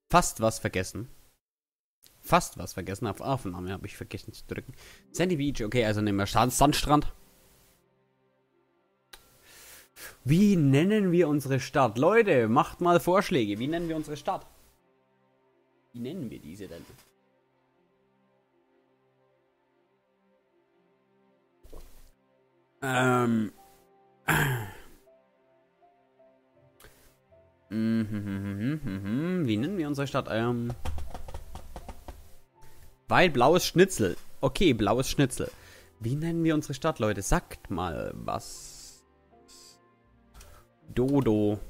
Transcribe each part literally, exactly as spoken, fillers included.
fast was vergessen. Fast was vergessen. Auf Aufnahme habe ich vergessen zu drücken. Sandy Beach, okay, also nehmen wir Sand Sandstrand. Wie nennen wir unsere Stadt? Leute, macht mal Vorschläge. Wie nennen wir unsere Stadt? Wie nennen wir diese denn? Ähm. Wie nennen wir unsere Stadt? Ähm. Weil blaues Schnitzel. Okay, blaues Schnitzel. Wie nennen wir unsere Stadt, Leute? Sagt mal was. Dodo.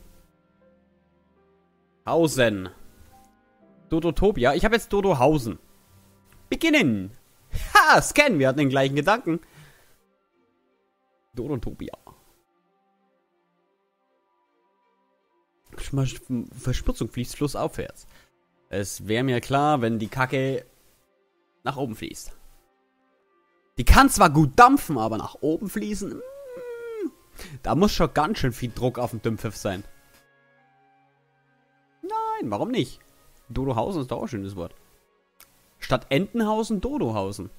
Hausen. Dodotopia. Ich habe jetzt Dodohausen. Beginnen. Ha, Scan. Wir hatten den gleichen Gedanken. Dodotopia. Verschmutzung fließt flussaufwärts. Es wäre mir klar, wenn die Kacke nach oben fließt. Die kann zwar gut dampfen, aber nach oben fließen. Mm, da muss schon ganz schön viel Druck auf dem Dümpfiff sein. Nein, warum nicht? Dodohausen ist doch auch ein schönes Wort. Statt Entenhausen, Dodohausen.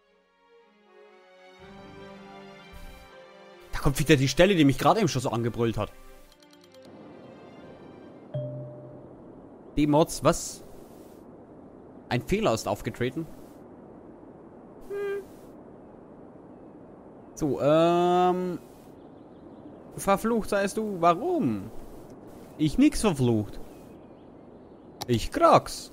Da kommt wieder die Stelle, die mich gerade eben schon so angebrüllt hat. Die Mods, was? Ein Fehler ist aufgetreten. Hm. So, ähm... Verflucht seist du. Warum? Ich nix verflucht. Ich krag's.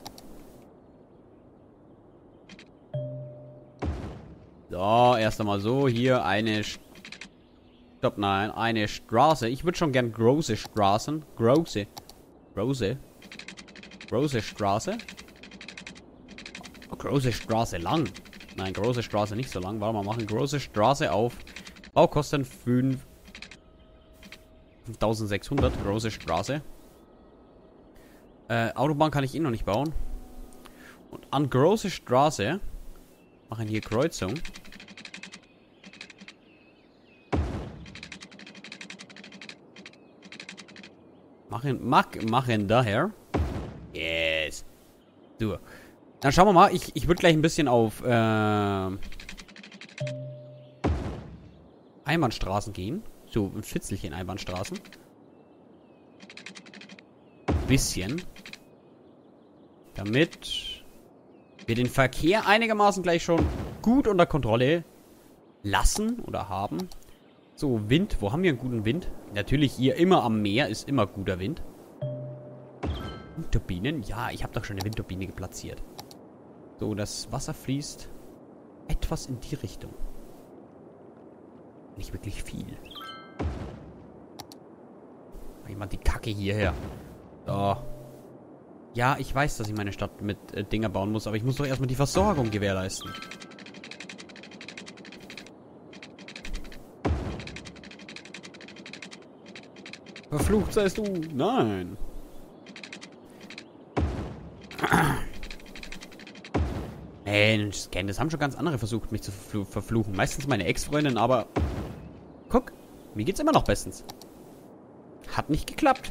So, erst einmal so. Hier eine... Stopp, nein. Eine Straße. Ich würde schon gern große Straßen. Große. Große. Große Straße. Oh, große Straße lang. Nein, große Straße nicht so lang. Warte mal, machen große Straße auf. Baukosten fünftausendsechshundert. Große Straße. Äh, Autobahn kann ich eh noch nicht bauen. Und an große Straße machen hier Kreuzung. Machen, mach, machen daher. Yes. So. Dann schauen wir mal. Ich, ich würde gleich ein bisschen auf äh, Einbahnstraßen gehen. So, ein Fitzelchen Einbahnstraßen. Bisschen. Damit wir den Verkehr einigermaßen gleich schon gut unter Kontrolle lassen oder haben. So, Wind. Wo haben wir einen guten Wind? Natürlich hier immer am Meer ist immer guter Wind. Windturbinen? Ja, ich habe doch schon eine Windturbine platziert. So, das Wasser fließt etwas in die Richtung. Nicht wirklich viel. Mach ich mal die Kacke hierher. So. Ja, ich weiß, dass ich meine Stadt mit äh, Dinger bauen muss, aber ich muss doch erstmal die Versorgung gewährleisten. Verflucht seist du. Nein. Mensch, Scan, das haben schon ganz andere versucht, mich zu verfl verfluchen. Meistens meine Ex-Freundin, aber... Guck, mir geht's immer noch bestens. Hat nicht geklappt.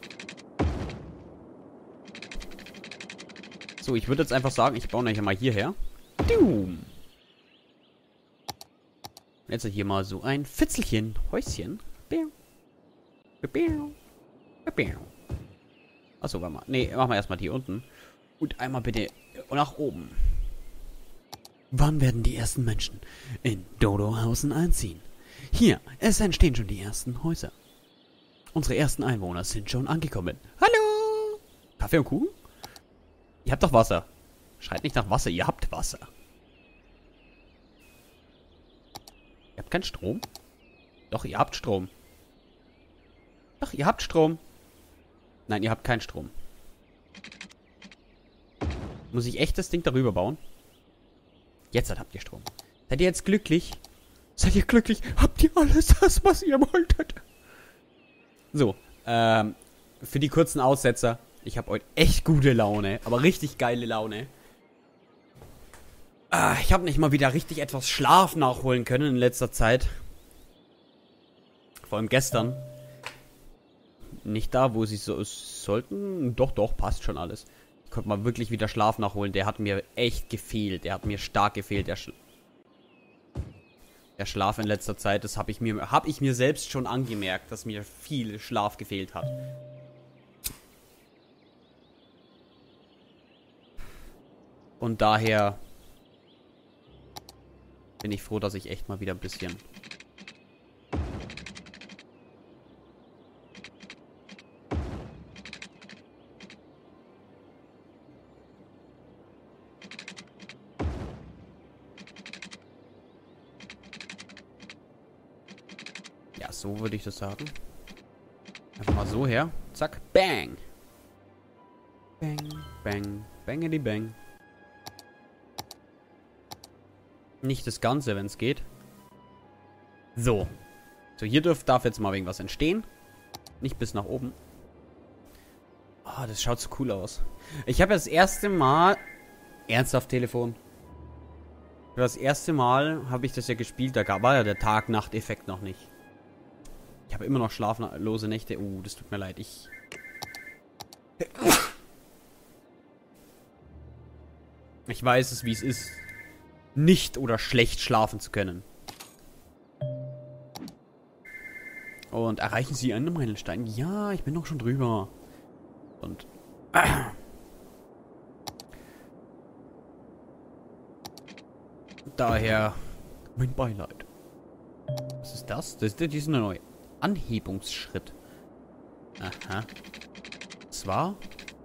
So, ich würde jetzt einfach sagen, ich baue nachher mal hierher. Jetzt hier mal so ein Fitzelchen, Häuschen. Achso, warte mal. Nee, machen wir erstmal hier unten. Und einmal bitte nach oben. Wann werden die ersten Menschen in Dodohausen einziehen? Hier, es entstehen schon die ersten Häuser. Unsere ersten Einwohner sind schon angekommen. Hallo! Kaffee und Kuchen? Ihr habt doch Wasser. Schreit nicht nach Wasser, ihr habt Wasser. Ihr habt keinen Strom? Doch, ihr habt Strom. Doch, ihr habt Strom. Nein, ihr habt keinen Strom. Muss ich echt das Ding darüber bauen? Jetzt habt ihr Strom. Seid ihr jetzt glücklich? Seid ihr glücklich? Habt ihr alles das, was ihr wolltet? So, ähm, für die kurzen Aussetzer. Ich habe heute echt gute Laune, aber richtig geile Laune. Ah, ich habe nicht mal wieder richtig etwas Schlaf nachholen können in letzter Zeit. Vor allem gestern. Nicht da, wo sie so sollten. Doch, doch, passt schon alles. konnte mal wirklich wieder Schlaf nachholen. Der hat mir echt gefehlt. Der hat mir stark gefehlt. Der, Schla der Schlaf in letzter Zeit, das habe ich mir, habe ich mir selbst schon angemerkt, dass mir viel Schlaf gefehlt hat. Und daher bin ich froh, dass ich echt mal wieder ein bisschen... Ja, so würde ich das sagen. Einfach mal so her. Zack. Bang. Bang, bang, bangity bang. Nicht das Ganze, wenn es geht. So. So, hier dürf, darf jetzt mal irgendwas entstehen. Nicht bis nach oben. Oh, das schaut so cool aus. Ich habe das erste Mal... Ernsthaft, Telefon. Das erste Mal habe ich das ja gespielt. Da gab, war ja der Tag-Nacht-Effekt noch nicht. Ich habe immer noch schlaflose Nächte. Uh, das tut mir leid. Ich... Ich weiß es, wie es ist, nicht oder schlecht schlafen zu können. Und erreichen Sie einen Meilenstein? Ja, ich bin doch schon drüber. Und... Daher... Mein Beileid. Was ist das? Das ist dieser neue Anhebungsschritt. Aha. Zwar...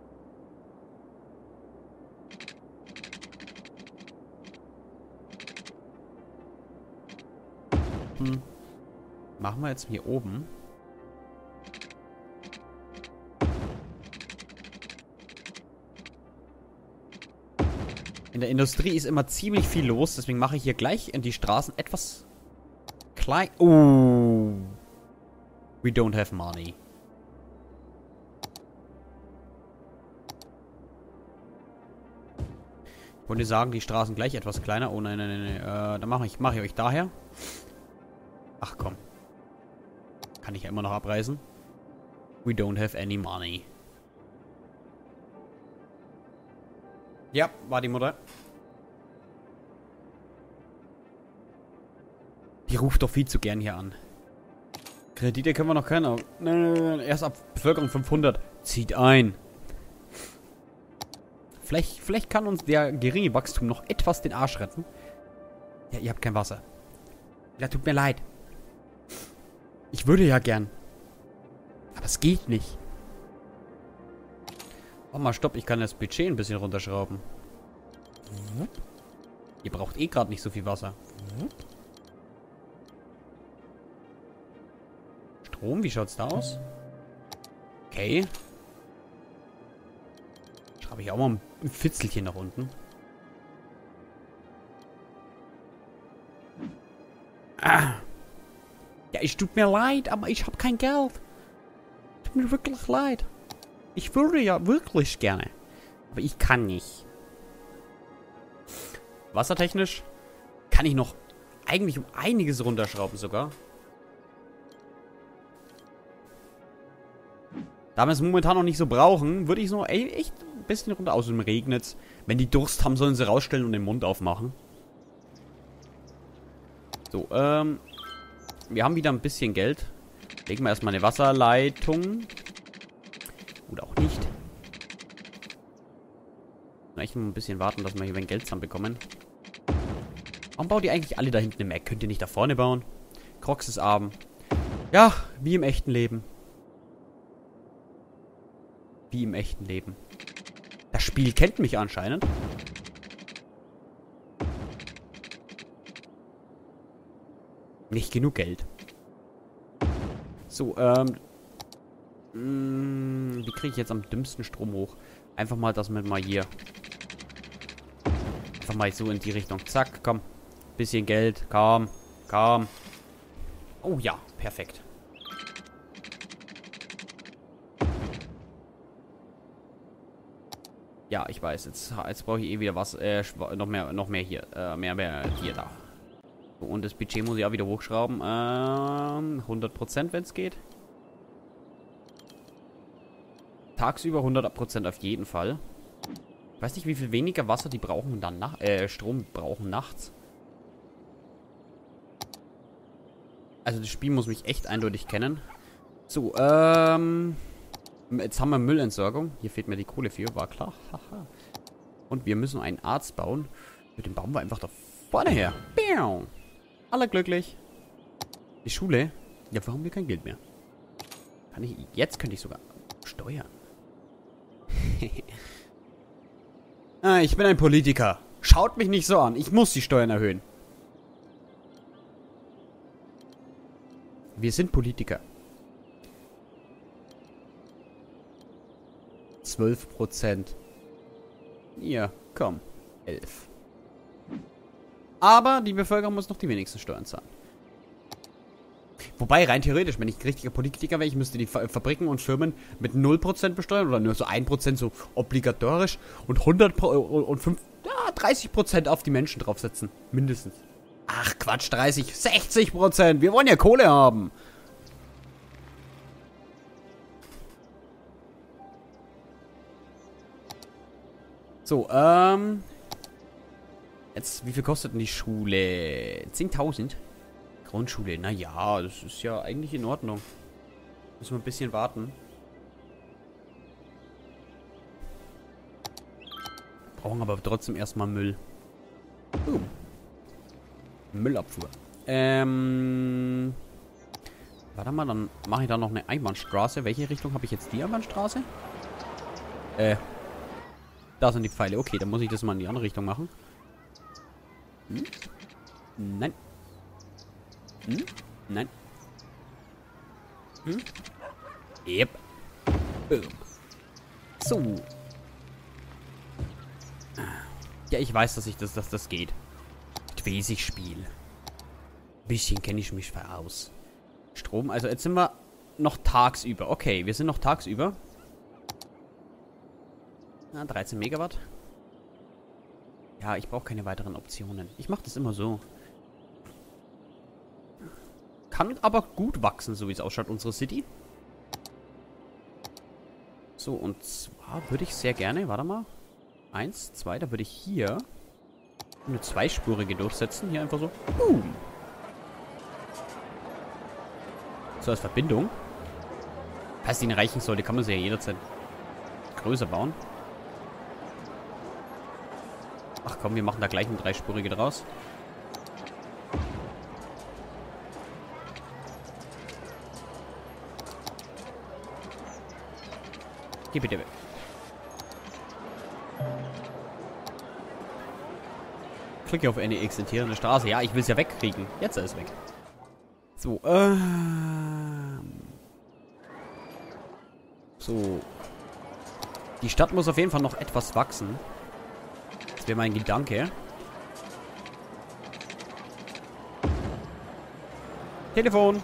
Hm. Machen wir jetzt hier oben. In der Industrie ist immer ziemlich viel los, deswegen mache ich hier gleich in die Straßen etwas klein. Oh. We don't have money. Ich wollte sagen, die Straßen gleich etwas kleiner. Oh nein, nein, nein, nein. Äh, dann mache ich, mache ich euch daher. Ach komm. Kann ich ja immer noch abreißen. We don't have any money. Ja, war die Mutter. Die ruft doch viel zu gern hier an. Kredite können wir noch kennen. Aber nein, nein, nein, erst ab Bevölkerung fünfhundert. Zieht ein. Vielleicht, vielleicht kann uns der geringe Wachstum noch etwas den Arsch retten. Ja, ihr habt kein Wasser. Ja, tut mir leid. Ich würde ja gern. Aber es geht nicht. Oh mal, stopp. Ich kann das Budget ein bisschen runterschrauben. Ihr braucht eh gerade nicht so viel Wasser. Strom, wie schaut's da aus? Okay. Schreibe ich auch mal ein Fitzelchen nach unten. Ah. Ja, es tut mir leid, aber ich habe kein Geld. Tut mir wirklich leid. Ich würde ja wirklich gerne. Aber ich kann nicht. Wassertechnisch kann ich noch eigentlich um einiges runterschrauben sogar. Da wir es momentan noch nicht so brauchen, würde ich es noch echt ein bisschen runter. Außerdem regnet es. Wenn die Durst haben, sollen sie rausstellen und den Mund aufmachen. So, ähm... wir haben wieder ein bisschen Geld. Legen wir erstmal eine Wasserleitung. Oder auch nicht. Vielleicht mal ein bisschen warten, dass wir hier ein Geld zusammenbekommen. Warum baut ihr eigentlich alle da hinten im Eck? Könnt ihr nicht da vorne bauen? Crocs ist arm. Ja, wie im echten Leben. Wie im echten Leben. Das Spiel kennt mich anscheinend. Nicht genug Geld. So, ähm... Mh, wie kriege ich jetzt am dümmsten Strom hoch? Einfach mal, dass wir mal hier... Einfach mal so in die Richtung. Zack, komm. Bisschen Geld. Komm. Komm. Oh ja, perfekt. Ja, ich weiß. Jetzt, jetzt brauche ich eh wieder was. Äh, noch mehr, noch mehr hier. Äh, mehr, mehr hier da. So, und das Budget muss ich auch wieder hochschrauben. Ähm, hundert Prozent, wenn es geht. Tagsüber hundert Prozent auf jeden Fall. Ich weiß nicht, wie viel weniger Wasser die brauchen dann nach, äh, Strom brauchen nachts. Also das Spiel muss mich echt eindeutig kennen. So, ähm... jetzt haben wir Müllentsorgung. Hier fehlt mir die Kohle für, war klar. Haha. Und wir müssen einen Arzt bauen. Mit dem bauen wir einfach da vorne her. Biau. Alle glücklich. Die Schule? Ja, warum haben wir kein Geld mehr? Kann ich... Jetzt könnte ich sogar steuern. Ah, ich bin ein Politiker. Schaut mich nicht so an. Ich muss die Steuern erhöhen. Wir sind Politiker. zwölf Prozent. Ja, komm. elf. Aber die Bevölkerung muss noch die wenigsten Steuern zahlen. Wobei, rein theoretisch, wenn ich richtiger Politiker wäre, ich müsste die Fabriken und Firmen mit null Prozent besteuern oder nur so ein Prozent so obligatorisch und hundert Prozent und fünf, ja, dreißig Prozent auf die Menschen draufsetzen. Mindestens. Ach, Quatsch, dreißig, sechzig Prozent. Wir wollen ja Kohle haben. So, ähm... Jetzt, wie viel kostet denn die Schule? zehntausend? Grundschule, naja, das ist ja eigentlich in Ordnung. Müssen wir ein bisschen warten. Brauchen aber trotzdem erstmal Müll. Uh. Müllabfuhr. Ähm... Warte mal, dann mache ich da noch eine Einbahnstraße. Welche Richtung habe ich jetzt die Einbahnstraße? Äh... Da sind die Pfeile. Okay, dann muss ich das mal in die andere Richtung machen. Hm? Nein. Hm? Nein. Hm? Yep. Boom. So. Ja, ich weiß, dass ich das, dass das geht. Ich weiß, ich spiele. Bisschen kenne ich mich aus. Strom, also jetzt sind wir noch tagsüber. Okay, wir sind noch tagsüber. Ah, dreizehn Megawatt. Ja, ich brauche keine weiteren Optionen. Ich mache das immer so. Kann aber gut wachsen, so wie es ausschaut, unsere City. So, und zwar würde ich sehr gerne, warte mal. Eins, zwei, da würde ich hier eine zweispurige durchsetzen. Hier einfach so. Boom. So, als Verbindung. Falls die nicht reichen sollte, kann man sie ja jederzeit größer bauen. Ach komm, wir machen da gleich eine dreispurige draus. Geh bitte weg. Klicke auf N E X, entierende Straße. Ja, ich will es ja wegkriegen. Jetzt ist es weg. So, ähm... So. Die Stadt muss auf jeden Fall noch etwas wachsen. Das wäre mein Gedanke. Telefon.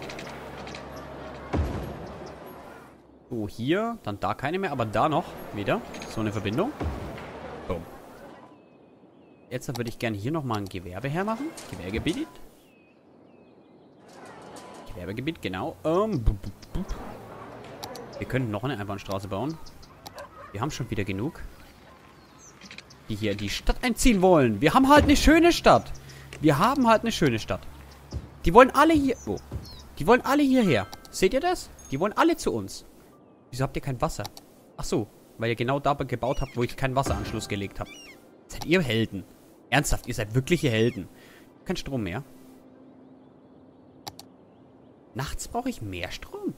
So, hier. Dann da keine mehr, aber da noch wieder. So eine Verbindung. Boom. Jetzt würde ich gerne hier nochmal ein Gewerbe hermachen. Gewerbegebiet. Gewerbegebiet, genau. Ähm, bup, bup, bup. Wir können noch eine Einbahnstraße bauen. Wir haben schon wieder genug, die hier in die Stadt einziehen wollen. Wir haben halt eine schöne Stadt. Wir haben halt eine schöne Stadt. Die wollen alle hier... Oh. Die wollen alle hierher. Seht ihr das? Die wollen alle zu uns. Wieso habt ihr kein Wasser? Ach so, weil ihr genau da gebaut habt, wo ich keinen Wasseranschluss gelegt habe. Seid ihr Helden? Ernsthaft, ihr seid wirkliche Helden. Kein Strom mehr. Nachts brauche ich mehr Strom.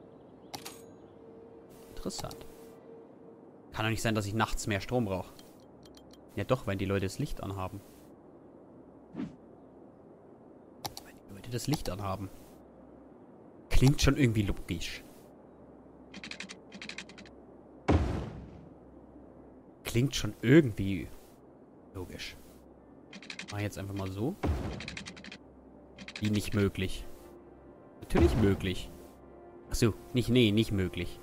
Interessant. Kann doch nicht sein, dass ich nachts mehr Strom brauche. Ja doch, weil die Leute das Licht anhaben. Weil die Leute das Licht anhaben. Klingt schon irgendwie logisch. Klingt schon irgendwie logisch. Mach jetzt einfach mal so. Wie nicht möglich. Natürlich möglich. Achso, nicht, nee, nicht möglich.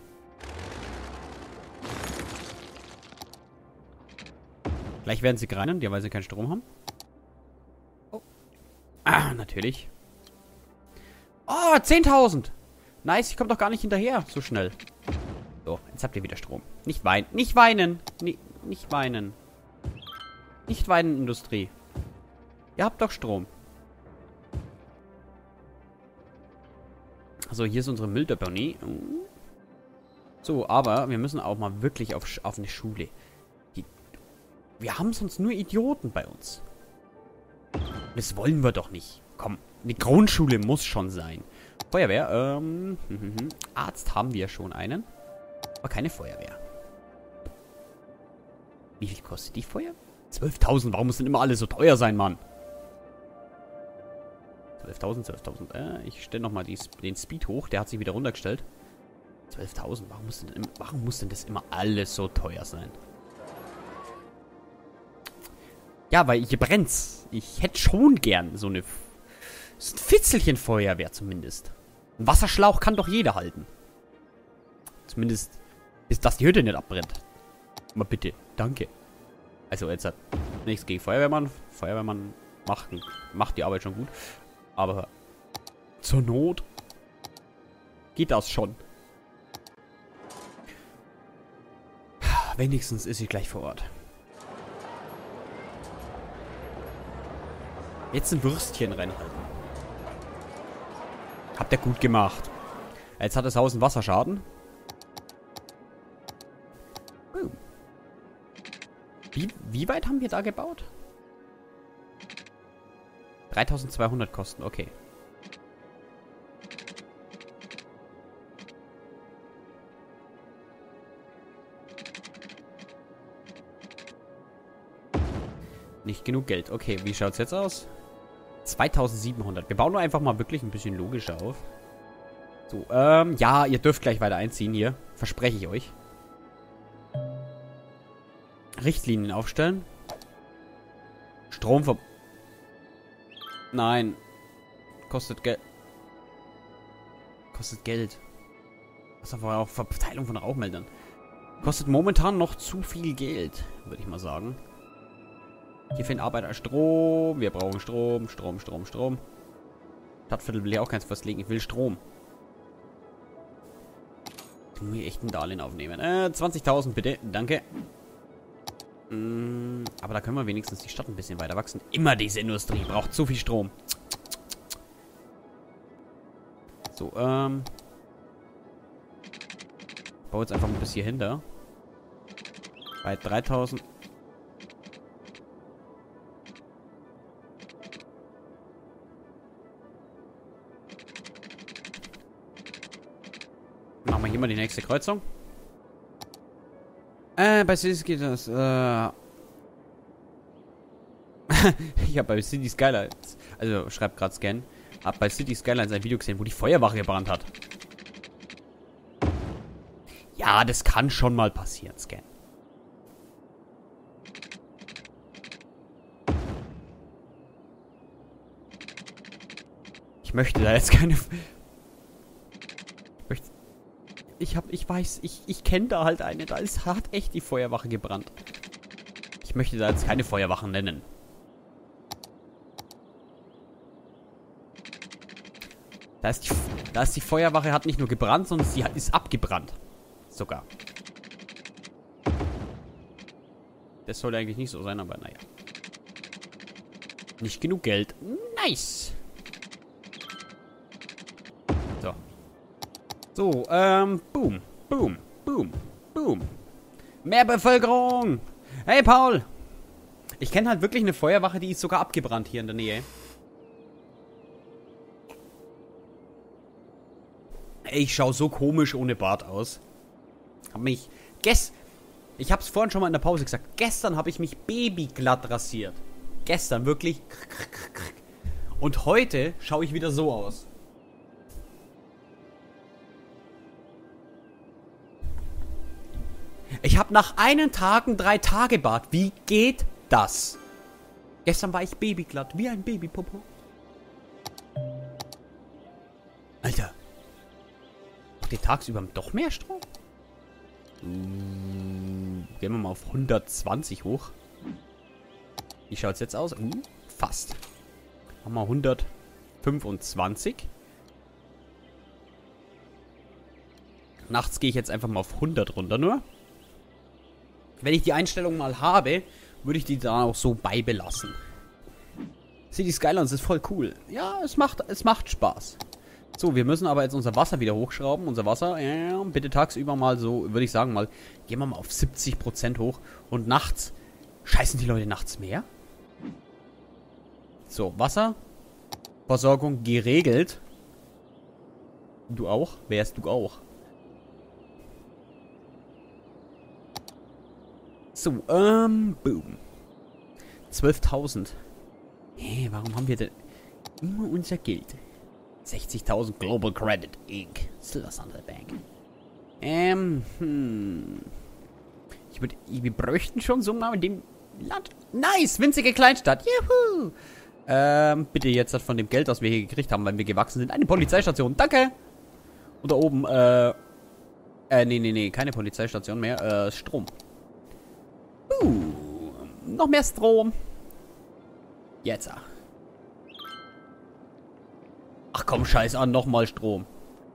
Gleich werden sie greinen, ja, weil sie keinen Strom haben. Oh. Ah, natürlich. Oh, zehntausend. Nice, ich komme doch gar nicht hinterher so schnell. So, jetzt habt ihr wieder Strom. Nicht weinen. Nicht weinen. Nie. nicht weinen. Nicht weinen, Industrie. Ihr habt doch Strom. Also, hier ist unsere Mülldeponie. So, aber wir müssen auch mal wirklich auf, auf eine Schule. Die, wir haben sonst nur Idioten bei uns. Das wollen wir doch nicht. Komm, eine Grundschule muss schon sein. Feuerwehr, ähm, Arzt haben wir schon einen. Aber keine Feuerwehr. Wie viel kostet die Feuerwehr? zwölftausend, warum muss denn immer alles so teuer sein, Mann? zwölftausend, zwölftausend. Äh, ich stelle nochmal den Speed hoch. Der hat sich wieder runtergestellt. zwölftausend. Warum muss, denn, warum muss denn das immer alles so teuer sein? Ja, weil hier brennt's. Ich hätte schon gern so eine... So ein Fitzelchen Feuerwehr zumindest. Ein Wasserschlauch kann doch jeder halten. Zumindest, bis dass die Hütte nicht abbrennt. Mal bitte. Danke. Also jetzt hat nichts gegen Feuerwehrmann. Feuerwehrmann macht, macht die Arbeit schon gut. Aber zur Not geht das schon. Wenigstens ist sie gleich vor Ort. Jetzt ein Würstchen reinhalten. Habt ihr gut gemacht. Jetzt hat das Haus einen Wasserschaden. Oh. Wie, wie weit haben wir da gebaut? dreitausendzweihundert kosten, okay. Nicht genug Geld. Okay, wie schaut's jetzt aus? zweitausendsiebenhundert. Wir bauen nur einfach mal wirklich ein bisschen logischer auf. So, ähm, ja, ihr dürft gleich weiter einziehen hier. Verspreche ich euch. Richtlinien aufstellen. Strom ver... Nein. Kostet Geld. Kostet Geld. Was ist aber auch Verteilung von Rauchmeldern. Kostet momentan noch zu viel Geld, würde ich mal sagen. Hier finden Arbeiter Strom. Wir brauchen Strom, Strom, Strom, Strom. Stadtviertel will ja auch keins festlegen. Ich will Strom. Ich muss hier echt ein Darlehen aufnehmen. Äh, zwanzigtausend bitte. Danke. Mm, aber da können wir wenigstens die Stadt ein bisschen weiter wachsen. Immer diese Industrie braucht zu viel Strom. So, ähm. Ich baue jetzt einfach mal bis hier hinter. Bei dreitausend. Machen wir hier mal die nächste Kreuzung. Äh, bei Cities geht das, äh... ich habe bei City Skylines, also schreibt gerade Scan, hab bei City Skylines ein Video gesehen, wo die Feuerwache gebrannt hat. Ja, das kann schon mal passieren, Scan. Ich möchte da jetzt keine... Ich möchte... Ich hab, ich weiß, ich, ich kenne da halt eine, da ist, hat echt die Feuerwache gebrannt. Ich möchte da jetzt keine Feuerwachen nennen. Da ist die, da ist die Feuerwache, hat nicht nur gebrannt, sondern sie hat, ist abgebrannt. Sogar. Das sollte eigentlich nicht so sein, aber naja. Nicht genug Geld. Nice. So. So, ähm, boom, boom, boom, boom. Mehr Bevölkerung. Hey, Paul. Ich kenne halt wirklich eine Feuerwache, die ist sogar abgebrannt hier in der Nähe. Ey, ich schaue so komisch ohne Bart aus. Hab mich... Gest... Ich hab's vorhin schon mal in der Pause gesagt. Gestern habe ich mich babyglatt rasiert. Gestern, wirklich. Und heute schaue ich wieder so aus. Ich habe nach einen Tag ein drei Tage Bart. Wie geht das? Gestern war ich babyglatt, wie ein Babypopo. Alter. Macht ihr tagsüber doch mehr Strom? Mm, gehen wir mal auf hundertzwanzig hoch. Wie schaut es jetzt aus? Uh, fast. Machen wir hundertfünfundzwanzig. Nachts gehe ich jetzt einfach mal auf hundert runter nur. Wenn ich die Einstellung mal habe, würde ich die dann auch so beibelassen. City Skylines ist voll cool. Ja, es macht, es macht Spaß. So, wir müssen aber jetzt unser Wasser wieder hochschrauben. Unser Wasser, äh, bitte tagsüber mal so, würde ich sagen mal, gehen wir mal auf siebzig Prozent hoch. Und nachts, scheißen die Leute nachts mehr? So, Wasserversorgung geregelt. Du auch? Wärst du auch? So, ähm, boom. zwölftausend. Hey, warum haben wir denn immer unser Geld? sechzigtausend Global Credit Incorporated. Still Thunder Bank. Ähm, hm. Ich würde, wir bräuchten schon so mal in dem Land. Nice, winzige Kleinstadt. Juhu. Ähm, bitte jetzt von dem Geld, das wir hier gekriegt haben, weil wir gewachsen sind. Eine Polizeistation. Danke. Und da oben, äh, äh, nee, nee, nee, keine Polizeistation mehr. Äh, Strom. Uh, noch mehr Strom. Jetzt. Ach komm, scheiß an, nochmal Strom.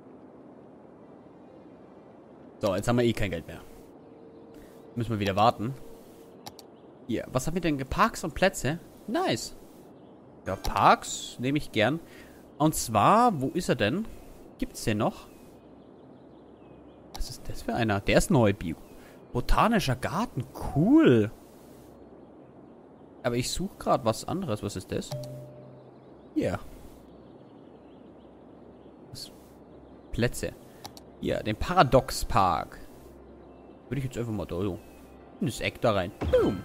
So, jetzt haben wir eh kein Geld mehr. Müssen wir wieder warten. Hier, was haben wir denn? Parks und Plätze? Nice. Ja, Parks nehme ich gern. Und zwar, wo ist er denn? Gibt's den noch? Was ist das für einer? Der ist neu, Bio. Botanischer Garten, cool. Aber ich suche gerade was anderes. Was ist das? Hier. Was? Plätze. Hier, den Paradox Park. Würde ich jetzt einfach mal da so in das Eck da rein. Boom.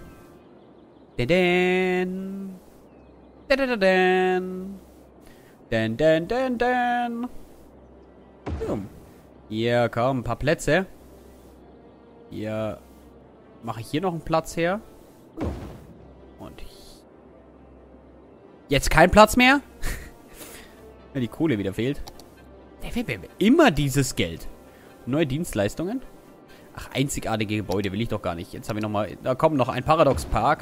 Den. Den. Den. Den, den, den, den. Boom. Hier, komm, ein paar Plätze. Hier mache ich hier noch einen Platz her. Und jetzt kein Platz mehr? Wenn die Kohle wieder fehlt. Immer dieses Geld. Neue Dienstleistungen. Ach, einzigartige Gebäude will ich doch gar nicht. Jetzt habe ich nochmal... Da kommt noch ein Paradox Park.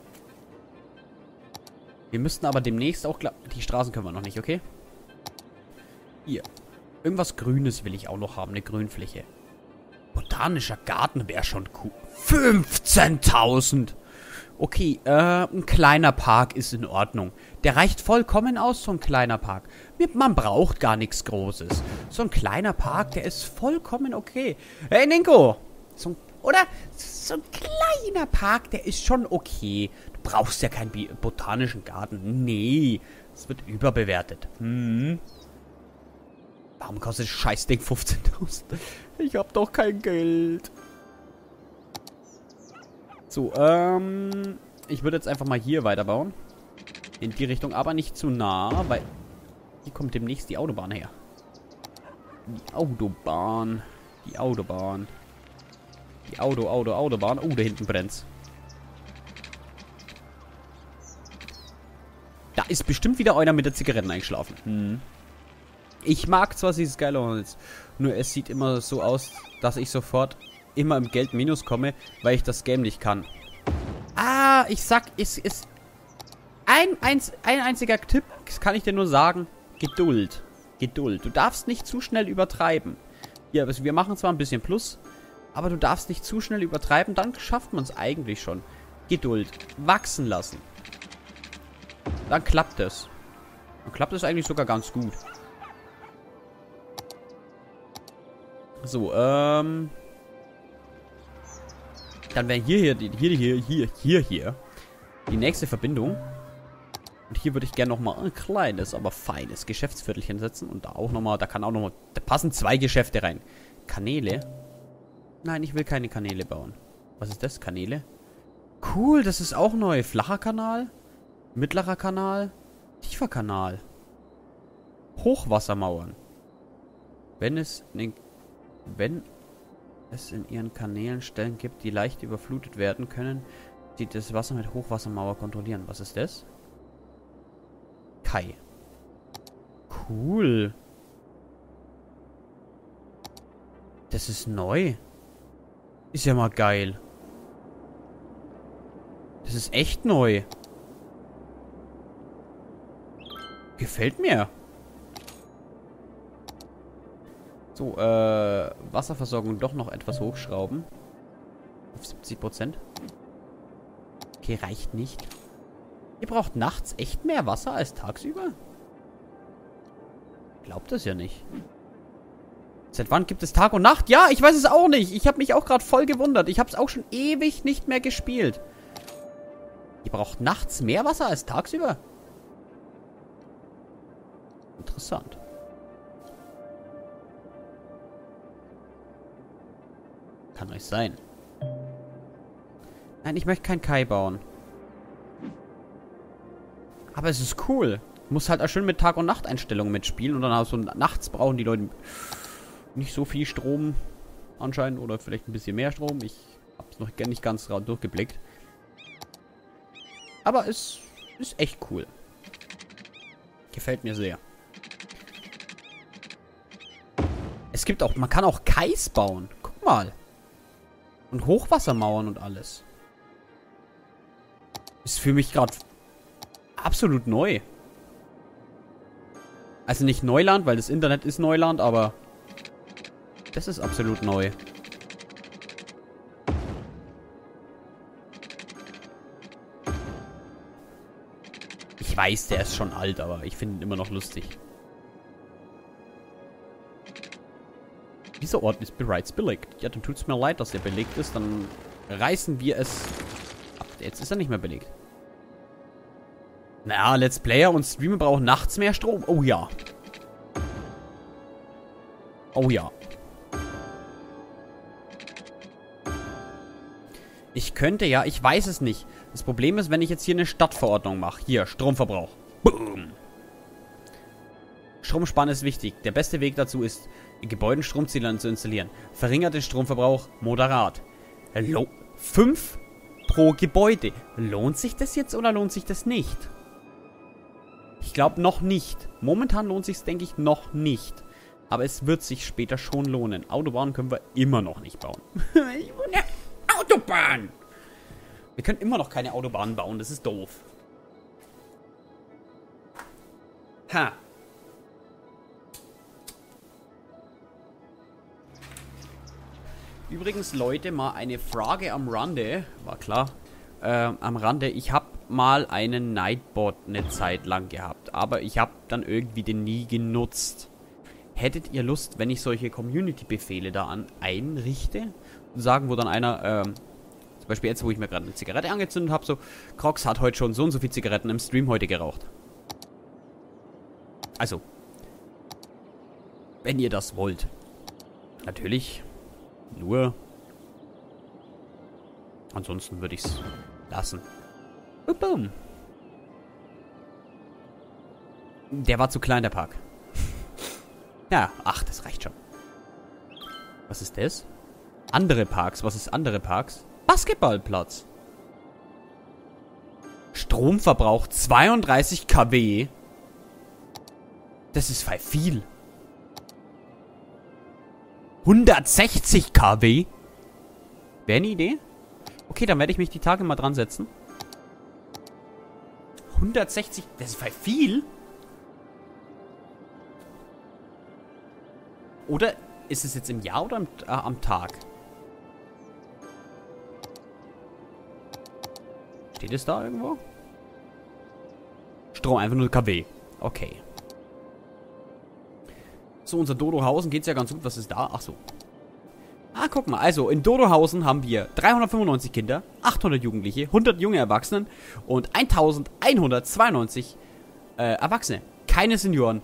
Wir müssten aber demnächst auch... Die Straßen können wir noch nicht, okay? Hier. Irgendwas Grünes will ich auch noch haben. Eine Grünfläche. Botanischer Garten wäre schon cool. fünfzehntausend! Okay, äh, ein kleiner Park ist in Ordnung. Der reicht vollkommen aus, so ein kleiner Park. Man braucht gar nichts Großes. So ein kleiner Park, der ist vollkommen okay. Hey, Nico! So ein, oder? So ein kleiner Park, der ist schon okay. Du brauchst ja keinen botanischen Garten. Nee, es wird überbewertet. Hm. Warum kostet das Scheißding fünfzehntausend? Ich hab doch kein Geld. So, ähm... ich würde jetzt einfach mal hier weiterbauen. In die Richtung, aber nicht zu nah, weil... Hier kommt demnächst die Autobahn her. Die Autobahn. Die Autobahn. Die Auto, Auto, Autobahn. Oh, da hinten brennt's. Da ist bestimmt wieder einer mit der Zigaretten eingeschlafen. Hm. Ich mag zwar dieses Skylines, nur es sieht immer so aus, dass ich sofort immer im Geld minus komme, weil ich das Game nicht kann. Ah, ich sag, es ist ein, eins, ein einziger Tipp, kann ich dir nur sagen. Geduld. Geduld. Du darfst nicht zu schnell übertreiben. Ja, also wir machen zwar ein bisschen Plus, aber du darfst nicht zu schnell übertreiben, dann schafft man es eigentlich schon. Geduld. Wachsen lassen. Dann klappt es. Dann klappt es eigentlich sogar ganz gut. So, ähm... Dann wäre hier, hier, hier, hier, hier, hier, hier die nächste Verbindung. Und hier würde ich gerne nochmal ein kleines, aber feines Geschäftsviertelchen setzen. Und da auch nochmal, da kann auch nochmal, da passen zwei Geschäfte rein. Kanäle? Nein, ich will keine Kanäle bauen. Was ist das? Kanäle? Cool, das ist auch neu. Flacher Kanal, mittlerer Kanal, tiefer Kanal. Hochwassermauern. Wenn es, wenn es in ihren Kanälen Stellen gibt, die leicht überflutet werden können, die das Wasser mit Hochwassermauer kontrollieren. Was ist das? Kai. Cool. Das ist neu. Ist ja mal geil. Das ist echt neu. Gefällt mir. So, äh, Wasserversorgung doch noch etwas hochschrauben. Auf fünfzig Prozent. Okay, reicht nicht. Ihr braucht nachts echt mehr Wasser als tagsüber? Glaubt das ja nicht. Seit wann gibt es Tag und Nacht? Ja, ich weiß es auch nicht. Ich habe mich auch gerade voll gewundert. Ich habe es auch schon ewig nicht mehr gespielt. Ihr braucht nachts mehr Wasser als tagsüber? Interessant. Kann euch sein. Nein, ich möchte kein Kai bauen. Aber es ist cool. Muss halt auch schön mit Tag- und Nachteinstellungen mitspielen. Und dann auch so nachts brauchen die Leute nicht so viel Strom anscheinend. Oder vielleicht ein bisschen mehr Strom. Ich hab's noch nicht ganz durchgeblickt. Aber es ist echt cool. Gefällt mir sehr. Es gibt auch, man kann auch Kais bauen. Guck mal. Und Hochwassermauern und alles. Ist für mich gerade absolut neu. Also nicht Neuland, weil das Internet ist Neuland, aber das ist absolut neu. Ich weiß, der ist schon alt, aber ich finde ihn immer noch lustig. Dieser Ort ist bereits belegt. Ja, dann tut es mir leid, dass er belegt ist. Dann reißen wir es ab. Jetzt ist er nicht mehr belegt. Naja, Let's Player und Streamer brauchen nachts mehr Strom. Oh ja. Oh ja. Ich könnte ja, ich weiß es nicht. Das Problem ist, wenn ich jetzt hier eine Stadtverordnung mache. Hier, Stromverbrauch. Boom. Stromsparen ist wichtig. Der beste Weg dazu ist, in Gebäuden Stromzähler zu installieren. Verringert den Stromverbrauch moderat. Hallo? fünf pro Gebäude. Lohnt sich das jetzt oder lohnt sich das nicht? Ich glaube noch nicht. Momentan lohnt sich es, denke ich, noch nicht. Aber es wird sich später schon lohnen. Autobahnen können wir immer noch nicht bauen. Ich will eine Autobahn! Wir können immer noch keine Autobahnen bauen. Das ist doof. Ha. Übrigens, Leute, mal eine Frage am Rande. War klar. Ähm, am Rande. Ich habe mal einen Nightbot eine Zeit lang gehabt. Aber ich habe dann irgendwie den nie genutzt. Hättet ihr Lust, wenn ich solche Community-Befehle da an einrichte? Und sagen, wo dann einer, ähm, zum Beispiel jetzt, wo ich mir gerade eine Zigarette angezündet habe, so, Crocs hat heute schon so und so viele Zigaretten im Stream heute geraucht. Also, wenn ihr das wollt. Natürlich. Nur. Ansonsten würde ich es lassen. Und boom. Der war zu klein, der Park. Ja, ach, das reicht schon. Was ist das? Andere Parks. Was ist andere Parks? Basketballplatz. Stromverbrauch zweiunddreißig Kilowatt. Das ist voll viel. hundertsechzig Kilowatt. Wäre eine Idee? Okay, dann werde ich mich die Tage mal dran setzen. hundertsechzig, das ist voll viel. Oder ist es jetzt im Jahr oder am, äh, am Tag? Steht es da irgendwo? Strom, einfach nur Kilowatt. Okay. So, unser Dodohausen geht's ja ganz gut. Was ist da? Ach so. Ah, guck mal. Also, in Dodohausen haben wir dreihundertfünfundneunzig Kinder, achthundert Jugendliche, hundert junge Erwachsene und eintausendeinhundertzweiundneunzig äh, Erwachsene. Keine Senioren.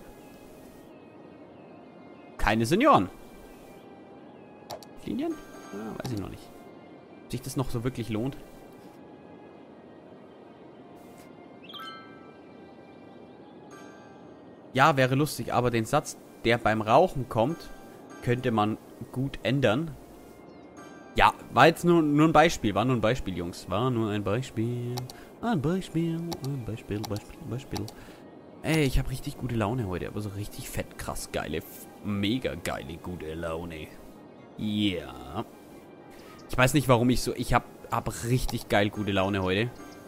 Keine Senioren. Linien? Ja, weiß ich noch nicht. Ob sich das noch so wirklich lohnt. Ja, wäre lustig, aber den Satz, der beim Rauchen kommt, könnte man gut ändern. Ja, war jetzt nur, nur ein Beispiel. War nur ein Beispiel, Jungs. War nur ein Beispiel. Ein Beispiel. Ein Beispiel, Beispiel, Beispiel. Ey, ich habe richtig gute Laune heute. Aber so richtig fett, krass, geile, mega geile, gute Laune. Ja. Yeah. Ich weiß nicht, warum ich so... Ich habe hab richtig geil gute Laune heute.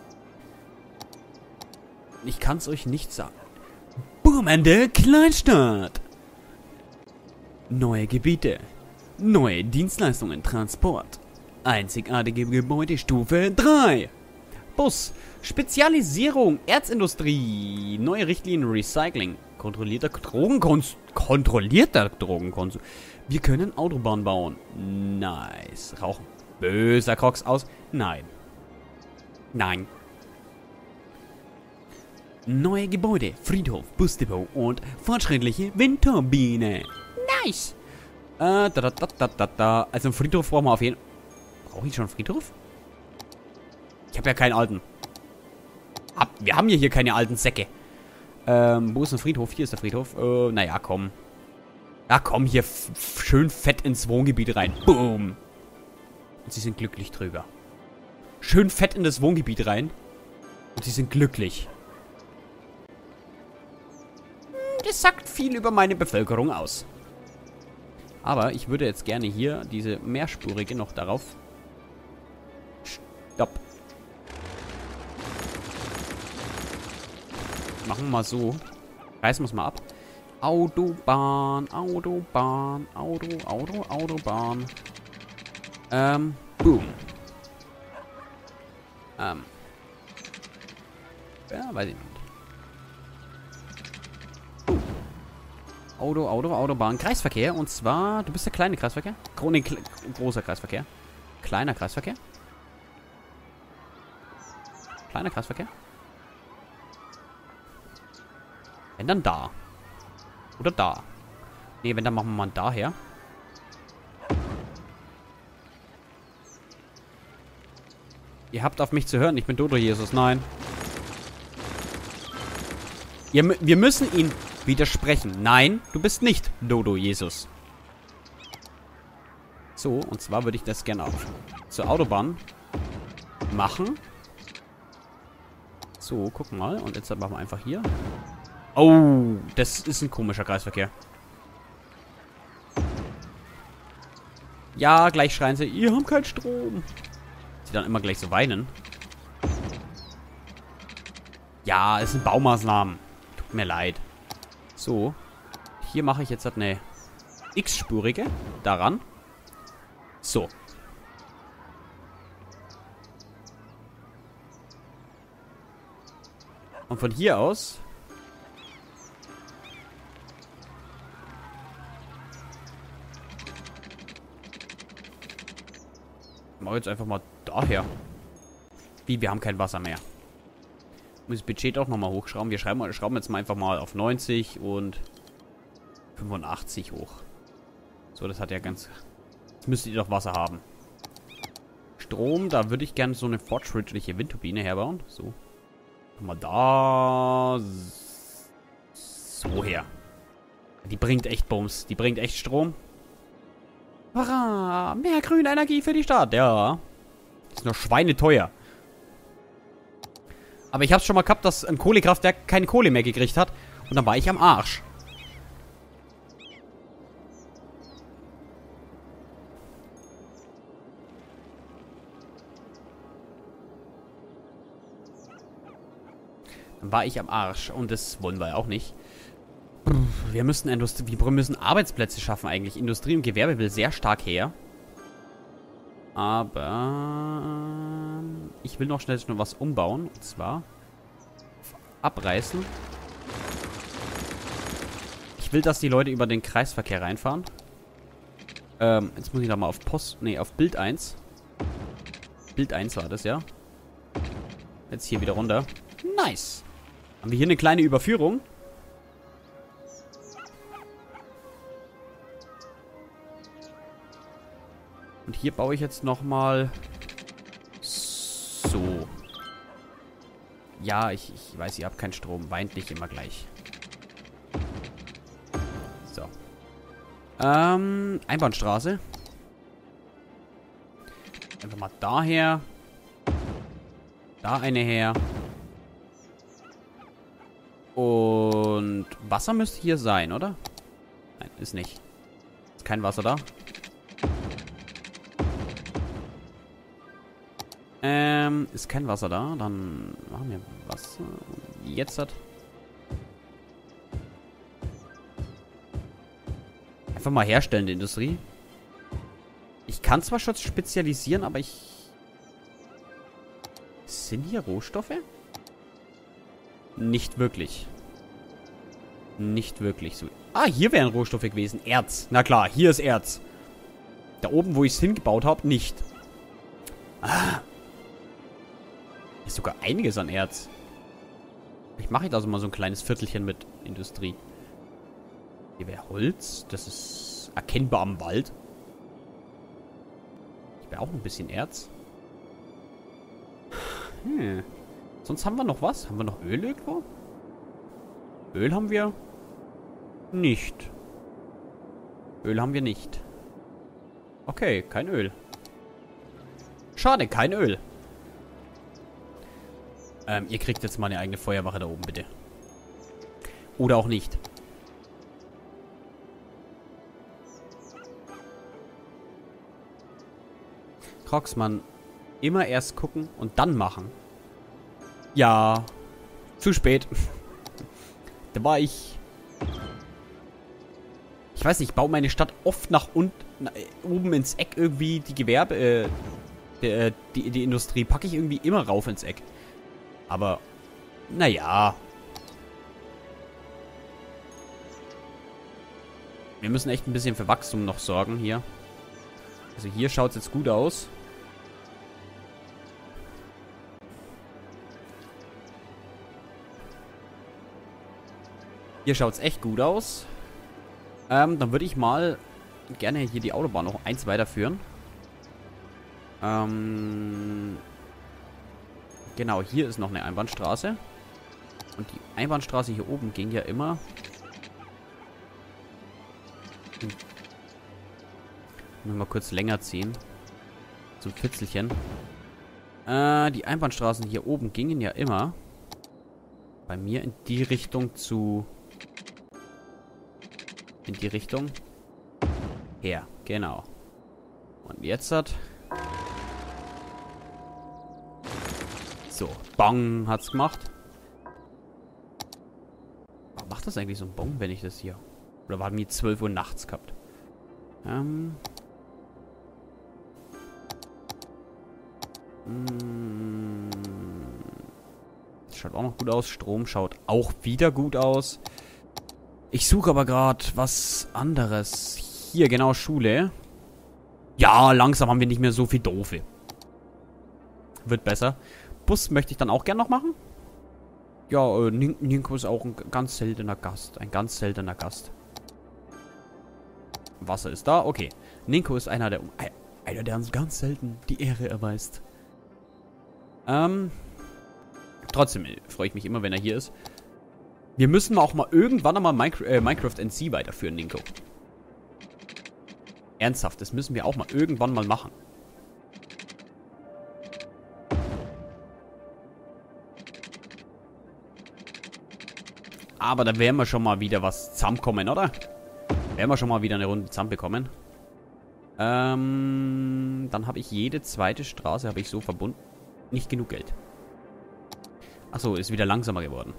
Ich kann es euch nicht sagen. Boomende Kleinstadt. Neue Gebiete. Neue Dienstleistungen, Transport. Einzigartige Gebäude Stufe drei. Bus. Spezialisierung. Erzindustrie. Neue Richtlinien Recycling. Kontrollierter Drogenkonsum. Kontrollierter Drogenkonsum. Wir können Autobahn bauen. Nice. Rauchen. Böser Crocs aus. Nein. Nein. Neue Gebäude. Friedhof, Busdepot und fortschrittliche Windturbine. Nice. Äh, da, da, da, da, da, da. Also einen Friedhof brauchen wir auf jeden Fall. Brauche ich schon einen Friedhof? Ich habe ja keinen alten. Hab, wir haben ja hier keine alten Säcke. Ähm, wo ist ein Friedhof? Hier ist der Friedhof. Äh, naja, komm. Ja, komm, hier schön fett ins Wohngebiet rein. Boom. Und sie sind glücklich drüber. Schön fett in das Wohngebiet rein. Und sie sind glücklich. Das sagt viel über meine Bevölkerung aus. Aber ich würde jetzt gerne hier diese mehrspurige noch darauf... Stopp. Machen wir mal so. Reißen wir es mal ab. Autobahn, Autobahn, Auto, Auto, Autobahn. Ähm, boom. Ähm. Ja, weiß ich nicht. Auto, Auto, Autobahn, Kreisverkehr. Und zwar, du bist der kleine Kreisverkehr? Gro nee, kle großer Kreisverkehr. Kleiner Kreisverkehr. Kleiner Kreisverkehr. Wenn dann da. Oder da. Ne, wenn dann machen wir mal daher. Ihr habt auf mich zu hören, ich bin Dodo Jesus. Nein. Ihr, wir müssen ihn widersprechen. Nein, du bist nicht Dodo Jesus. So, und zwar würde ich das gerne auch zur Autobahn machen. So, guck mal. Und jetzt machen wir einfach hier. Oh, das ist ein komischer Kreisverkehr. Ja, gleich schreien sie, ihr habt keinen Strom. Sie dann immer gleich so weinen. Ja, es sind Baumaßnahmen. Tut mir leid. So. Hier mache ich jetzt eine X-spurige. Daran. So. Und von hier aus... Ich mache jetzt einfach mal daher. Wie, wir haben kein Wasser mehr. Muss das Budget auch nochmal hochschrauben. Wir schreiben, schrauben jetzt mal einfach mal auf neunzig und fünfundachtzig hoch. So, das hat ja ganz... Jetzt müsstet ihr doch Wasser haben. Strom, da würde ich gerne so eine fortschrittliche Windturbine herbauen. So. Mal da. So her. Die bringt echt Bums. Die bringt echt Strom. Hurra! Mehr grüne Energie für die Stadt. Ja. Ist nur schweineteuer. Aber ich hab's schon mal gehabt, dass ein Kohlekraftwerk keine Kohle mehr gekriegt hat. Und dann war ich am Arsch. Dann war ich am Arsch. Und das wollen wir auch nicht. Wir müssen, Industrie, wir müssen Arbeitsplätze schaffen eigentlich. Industrie und Gewerbe will sehr stark her. Aber ich will noch schnell noch was umbauen. Und zwar abreißen. Ich will, dass die Leute über den Kreisverkehr reinfahren. Ähm, jetzt muss ich da mal auf Post... Nee, auf Bild eins. Bild eins war das, ja. Jetzt hier wieder runter. Nice. Haben wir hier eine kleine Überführung. Und hier baue ich jetzt nochmal so. Ja, ich, ich weiß, ihr habt keinen Strom. Weint nicht immer gleich. So. Ähm, Einbahnstraße. Einfach mal daher. Da eine her. Und Wasser müsste hier sein, oder? Nein, ist nicht. Ist kein Wasser da. Ähm, ist kein Wasser da. Dann machen wir Wasser. Jetzt hat. Einfach mal herstellende Industrie. Ich kann zwar schon spezialisieren, aber ich... Sind hier Rohstoffe? Nicht wirklich. Nicht wirklich. So. Ah, hier wären Rohstoffe gewesen. Erz. Na klar, hier ist Erz. Da oben, wo ich es hingebaut habe, nicht. Ah. Ist sogar einiges an Erz. Ich mache jetzt also mal so ein kleines Viertelchen mit Industrie. Hier wäre Holz. Das ist erkennbar am Wald. Ich wäre auch ein bisschen Erz. Hm. Sonst haben wir noch was? Haben wir noch Öl irgendwo? Öl haben wir nicht. Öl haben wir nicht. Okay, kein Öl. Schade, kein Öl. Ähm, ihr kriegt jetzt mal eine eigene Feuerwache da oben, bitte. Oder auch nicht. Roxmann, immer erst gucken und dann machen. Ja, zu spät. Da war ich... Ich weiß nicht, ich baue meine Stadt oft nach unten, oben ins Eck irgendwie die Gewerbe, äh, die, die, die Industrie packe ich irgendwie immer rauf ins Eck. Aber, naja. Wir müssen echt ein bisschen für Wachstum noch sorgen hier. Also hier schaut es jetzt gut aus. Hier schaut es echt gut aus. Ähm, dann würde ich mal gerne hier die Autobahn noch eins weiterführen. Ähm, genau, hier ist noch eine Einbahnstraße. Und die Einbahnstraße hier oben ging ja immer... Hm. Mal kurz länger ziehen. So ein Fitzelchen. Äh, die Einbahnstraßen hier oben gingen ja immer bei mir in die Richtung zu... In die Richtung. Her, genau. Und jetzt hat... So, Bong hat's gemacht. Warum macht das eigentlich so ein Bong, wenn ich das hier... Oder war mir zwölf Uhr nachts gehabt? Ähm... Das schaut auch noch gut aus. Strom schaut auch wieder gut aus. Ich suche aber gerade was anderes. Hier, genau, Schule. Ja, langsam haben wir nicht mehr so viel Doofe. Wird besser. Bus möchte ich dann auch gern noch machen. Ja, äh, Ninko ist auch ein ganz seltener Gast. Ein ganz seltener Gast. Wasser ist da, okay. Ninko ist einer der... Einer, der uns ganz selten die Ehre erweist. Ähm... Trotzdem freue ich mich immer, wenn er hier ist. Wir müssen auch mal irgendwann einmal Minecraft, äh, Minecraft N C weiterführen, Ninko. Ernsthaft, das müssen wir auch mal irgendwann mal machen. Aber da werden wir schon mal wieder was zusammenkommen, oder? Werden wir schon mal wieder eine Runde zusammenbekommen. Ähm, dann habe ich jede zweite Straße habe ich so verbunden. Nicht genug Geld. Achso, ist wieder langsamer geworden.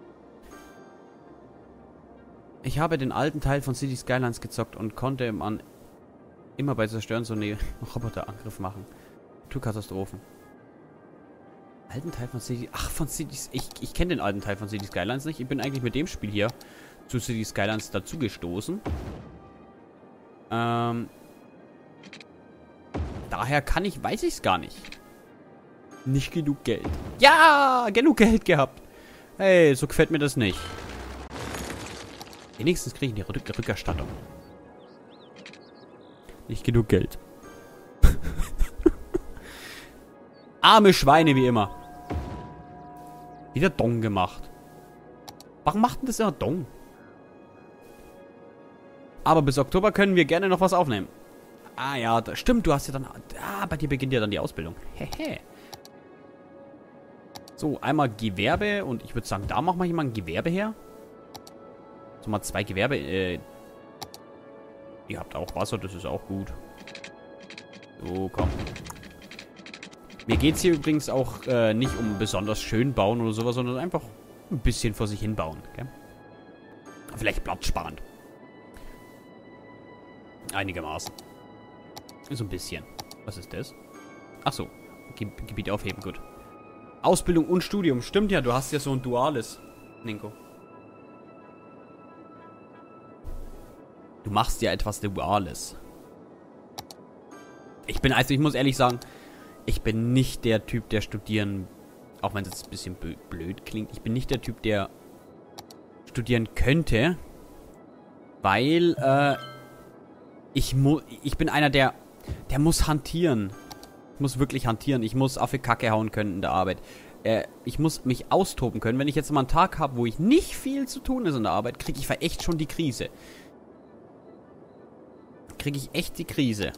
Ich habe den alten Teil von City Skylines gezockt und konnte man immer bei Zerstören so einen Roboterangriff machen. Naturkatastrophen. Alten Teil von City... Ach, von Cities... Ich, ich kenne den alten Teil von City Skylines nicht. Ich bin eigentlich mit dem Spiel hier zu City Skylines dazugestoßen. Ähm... Daher kann ich... Weiß ich es gar nicht. Nicht genug Geld. Ja! Genug Geld gehabt. Hey, so gefällt mir das nicht. Wenigstens kriege ich die Rück Rückerstattung. Nicht genug Geld. Arme Schweine, wie immer. Wieder Dong gemacht. Warum macht denn das immer Dong? Aber bis Oktober können wir gerne noch was aufnehmen. Ah ja, das stimmt, du hast ja dann... Ah, bei dir beginnt ja dann die Ausbildung. Hehe. So, einmal Gewerbe und ich würde sagen, da machen wir hier mal ein Gewerbe her. So, mal zwei Gewerbe. Äh, ihr habt auch Wasser, das ist auch gut. So, komm. Mir geht es hier übrigens auch äh, nicht um besonders schön bauen oder sowas, sondern einfach ein bisschen vor sich hin bauen. Okay? Vielleicht platzsparend. Einigermaßen. So ein bisschen. Was ist das? Ach so. Ge Gebiet aufheben, gut. Ausbildung und Studium. Stimmt ja, du hast ja so ein duales, Nico. Du machst ja etwas Duales. Ich bin, also ich muss ehrlich sagen, ich bin nicht der Typ, der studieren, auch wenn es jetzt ein bisschen blöd klingt, ich bin nicht der Typ, der studieren könnte, weil, äh, ich muss, ich bin einer, der, der muss hantieren. Ich muss wirklich hantieren. Ich muss auf die Kacke hauen können in der Arbeit. Äh, ich muss mich austoben können. Wenn ich jetzt mal einen Tag habe, wo ich nicht viel zu tun ist in der Arbeit, kriege ich echt schon die Krise. Kriege ich echt die Krise.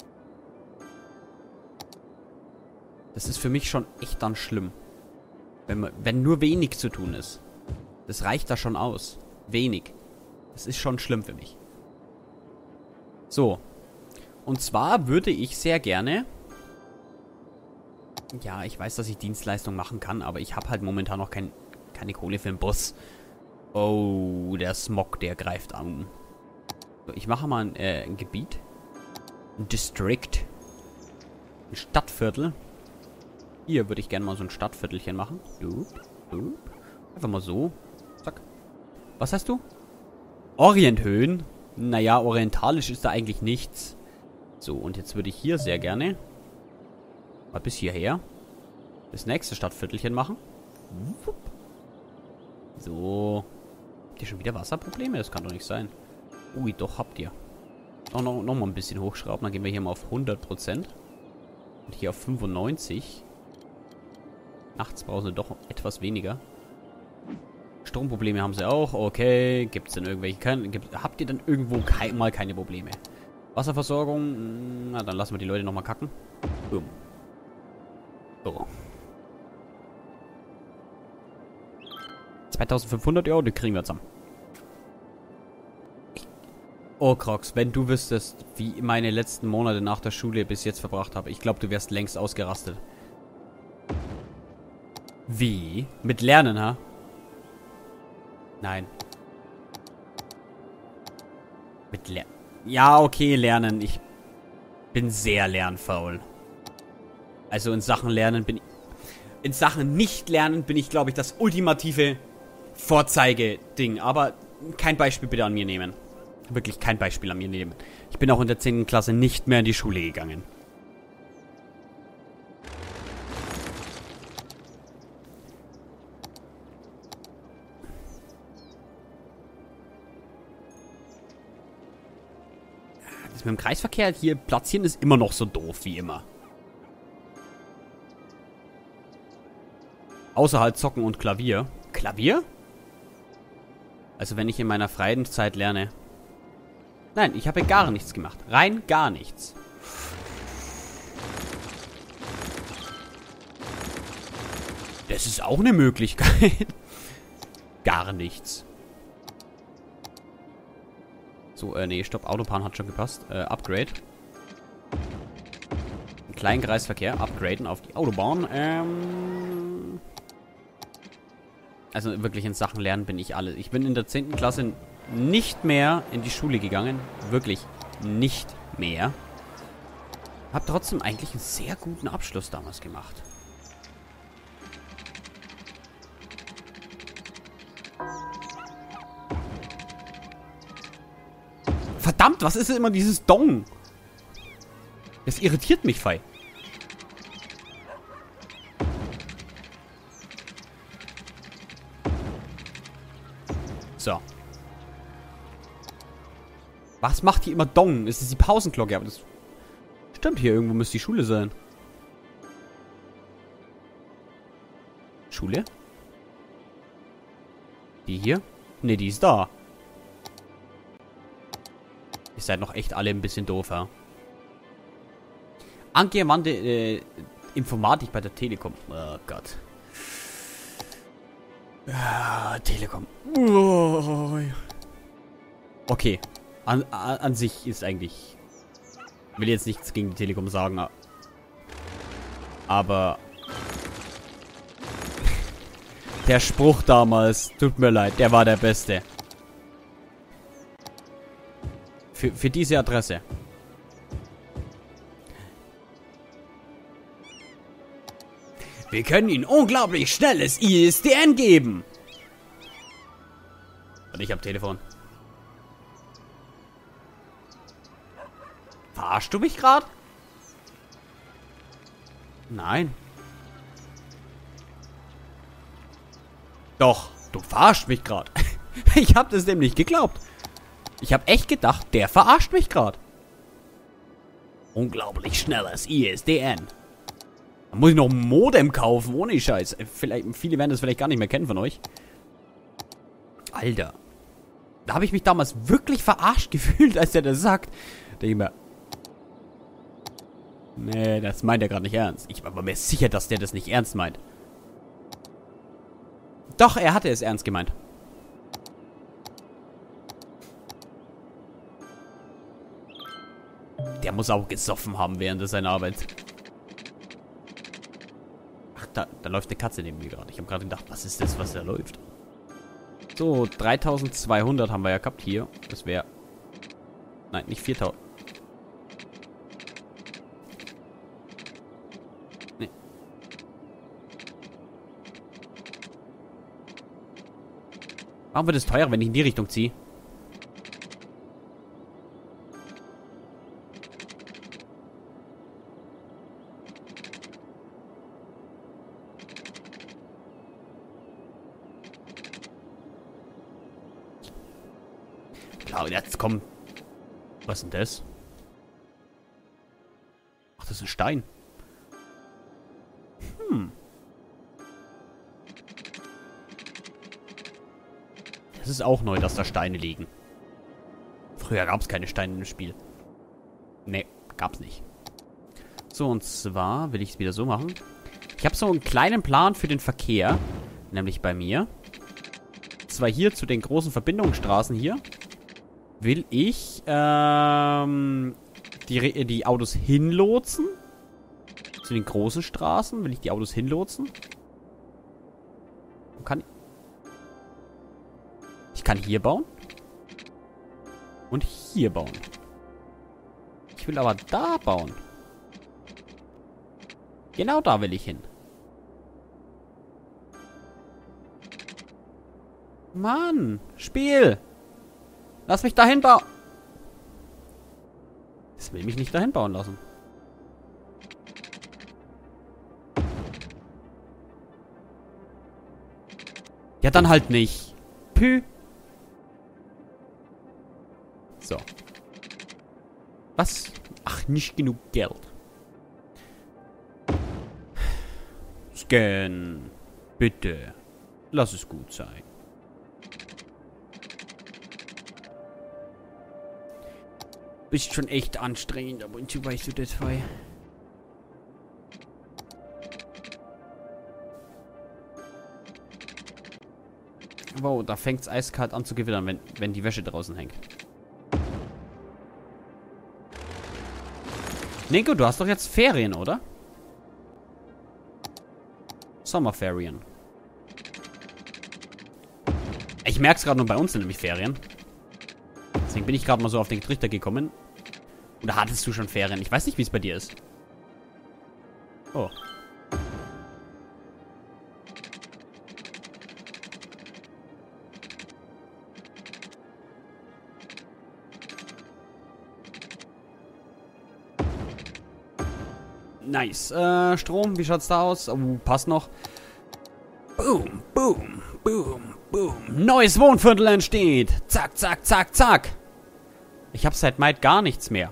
Das ist für mich schon echt dann schlimm. Wenn, man, wenn nur wenig zu tun ist. Das reicht da schon aus. Wenig. Das ist schon schlimm für mich. So. Und zwar würde ich sehr gerne... Ja, ich weiß, dass ich Dienstleistung machen kann, aber ich habe halt momentan noch kein, keine Kohle für den Bus. Oh, der Smog, der greift an. So, ich mache mal ein, äh, ein Gebiet. Ein District. Ein Stadtviertel. Hier würde ich gerne mal so ein Stadtviertelchen machen. Dup, dup. Einfach mal so. Zack. Was hast du? Orienthöhen. Naja, orientalisch ist da eigentlich nichts. So, und jetzt würde ich hier sehr gerne mal bis hierher das nächste Stadtviertelchen machen. So. Habt ihr schon wieder Wasserprobleme? Das kann doch nicht sein. Ui, doch, habt ihr. Noch, noch, noch mal ein bisschen hochschrauben. Dann gehen wir hier mal auf hundert Prozent. Und hier auf fünfundneunzig. Nachts brauchen sie doch etwas weniger. Stromprobleme haben sie auch. Okay. Gibt es denn irgendwelche... Kein, gibt, habt ihr dann irgendwo kein, mal keine Probleme? Wasserversorgung. Na, dann lassen wir die Leute nochmal kacken. Boom. So. zweitausendfünfhundert Euro, die kriegen wir zusammen. Oh, Crocs, wenn du wüsstest, wie ich meine letzten Monate nach der Schule bis jetzt verbracht habe. Ich glaube, du wärst längst ausgerastet. Wie? Mit Lernen, ha? Nein. Mit Lernen. Ja, okay, Lernen. Ich bin sehr lernfaul. Also in Sachen Lernen bin ich... In Sachen Nicht-Lernen bin ich, glaube ich, das ultimative Vorzeigeding. Aber kein Beispiel bitte an mir nehmen. Wirklich kein Beispiel an mir nehmen. Ich bin auch in der zehnten Klasse nicht mehr in die Schule gegangen. Das mit dem Kreisverkehr hier platzieren ist immer noch so doof wie immer. Außer halt Zocken und Klavier. Klavier? Also wenn ich in meiner freien Zeit lerne. Nein, ich habe gar nichts gemacht. Rein gar nichts. Das ist auch eine Möglichkeit. Gar nichts. So, äh, nee, stopp. Autobahn hat schon gepasst. Äh, Upgrade. Kleinen Kreisverkehr. Upgraden auf die Autobahn. Ähm... Also wirklich in Sachen Lernen bin ich alle. Ich bin in der zehnten Klasse nicht mehr in die Schule gegangen. Wirklich nicht mehr. Hab trotzdem eigentlich einen sehr guten Abschluss damals gemacht. Verdammt, was ist immer dieses Dong? Das irritiert mich fei. So. Was macht hier immer Dong? Es ist die Pausenglocke, aber das stimmt, hier irgendwo müsste die Schule sein. Schule? Die hier? Ne, die ist da. Ihr seid noch echt alle ein bisschen doof, ja? Angewandte äh, Informatik bei der Telekom. Oh Gott. Ah, Telekom. Oh. Okay. An, an, an sich ist eigentlich... Ich will jetzt nichts gegen die Telekom sagen. Aber... Der Spruch damals, tut mir leid, der war der beste. Für, für diese Adresse. Wir können Ihnen unglaublich schnelles I S D N geben. Und ich hab Telefon. Verarschst du mich gerade? Nein. Doch, du verarschst mich gerade. Ich hab das dem nicht geglaubt. Ich hab echt gedacht, der verarscht mich gerade. Unglaublich schnelles I S D N. Da muss ich noch ein Modem kaufen, ohne Scheiß. Vielleicht, viele werden das vielleicht gar nicht mehr kennen von euch. Alter. Da habe ich mich damals wirklich verarscht gefühlt, als der das sagt. Da ich mir... Nee, das meint er gerade nicht ernst. Ich war mir sicher, dass der das nicht ernst meint. Doch, er hatte es ernst gemeint. Der muss auch gesoffen haben während seiner Arbeit. Ach, da, da läuft eine Katze neben mir gerade. Ich habe gerade gedacht, was ist das, was da läuft? So, dreitausendzweihundert haben wir ja gehabt hier. Das wäre... Nein, nicht viertausend. Nee. Warum wird es teurer, wenn ich in die Richtung ziehe? Klar, jetzt komm. Was ist denn das? Ach, das ist ein Stein. Hm. Das ist auch neu, dass da Steine liegen. Früher gab es keine Steine im Spiel. Nee, gab's nicht. So, und zwar will ich es wieder so machen. Ich habe so einen kleinen Plan für den Verkehr. Nämlich bei mir. Zwar hier zu den großen Verbindungsstraßen hier. Will ich ähm, die, die Autos hinlotsen. Zu den großen Straßen will ich die Autos hinlotsen. Kann ich kann hier bauen. Und hier bauen. Ich will aber da bauen. Genau da will ich hin. Mann, Spiel. Lass mich dahin bauen. Es will mich nicht dahin bauen lassen. Ja, dann halt nicht. Pü. So. Was? Ach, nicht genug Geld. Scan. Bitte. Lass es gut sein. Bist schon echt anstrengend, aber und weißt du das voll. Wow, da fängt es eiskalt an zu gewittern, wenn, wenn die Wäsche draußen hängt. Nico, du hast doch jetzt Ferien, oder? Sommerferien. Ich merke es gerade nur, bei uns sind nämlich Ferien. Deswegen bin ich gerade mal so auf den Trichter gekommen. Oder hattest du schon Ferien? Ich weiß nicht, wie es bei dir ist. Oh. Nice. Äh, Strom, wie schaut's da aus? Oh, passt noch. Boom, boom, boom, boom. Neues Wohnviertel entsteht. Zack, zack, zack, zack. Ich habe seit Mai gar nichts mehr.